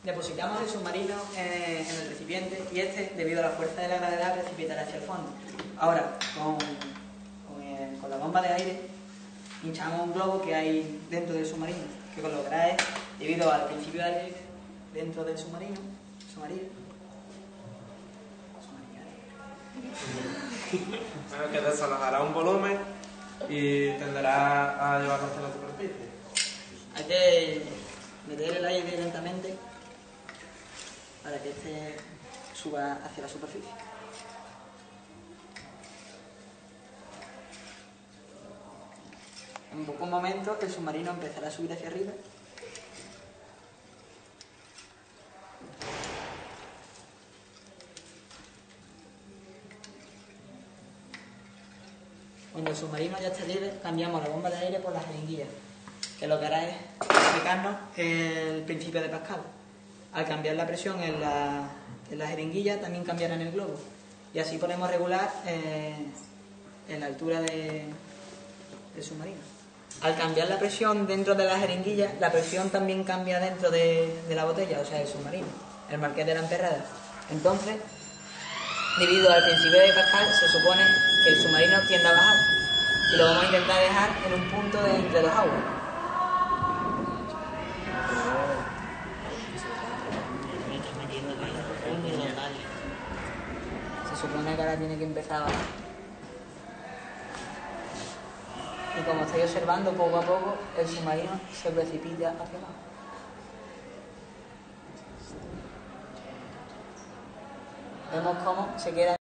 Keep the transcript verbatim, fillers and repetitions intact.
Depositamos el submarino en, en el recipiente y este, debido a la fuerza de la gravedad, precipitará hacia el fondo. Ahora, con, con, el, con la bomba de aire, hinchamos un globo que hay dentro del submarino, que con lo que hará es, debido al principio de aire dentro del submarino, submarino, Bueno, que desalojará un volumen y tenderá a llevarlo hacia la superficie. hay que meter el aire lentamente para que este suba hacia la superficie. En pocos momentos el submarino empezará a subir hacia arriba. Cuando el submarino ya esté libre, cambiamos la bomba de aire por la jeringuilla, que lo que hará es aplicarnos el principio de Pascal. Al cambiar la presión en la, en la jeringuilla, también cambiará en el globo. Y así podemos regular eh, en la altura de, del submarino. Al cambiar la presión dentro de la jeringuilla, la presión también cambia dentro de, de la botella, o sea, del submarino, el marqués de la emperrada. Entonces, debido al principio de Pascal, se supone que el submarino tiende a bajar. Y lo vamos a intentar dejar en un punto de entre dos aguas. Se supone que ahora tiene que empezar a bajar. Y como estáis observando, poco a poco el submarino se precipita hacia abajo. Vemos cómo se queda